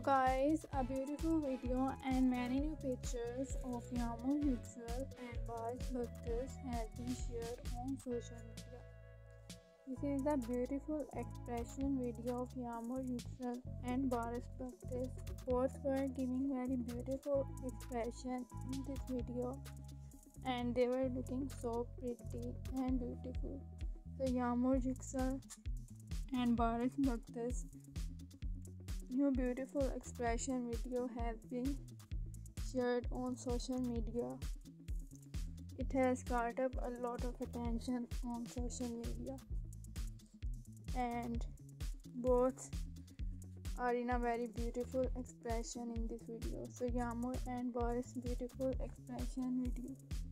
Guys, a beautiful video and many new pictures of Yağmur Yüksel and Baris Baktas have been shared on social media. This is the beautiful expression video of Yağmur Yüksel and Baris Baktas. Both were giving very beautiful expression in this video and they were looking so pretty and beautiful. So Yağmur Yüksel and Baris Baktas new beautiful expression video has been shared on social media. It has caught up a lot of attention on social media and both are in a very beautiful expression in this video. So Yağmur and Baris beautiful expression video.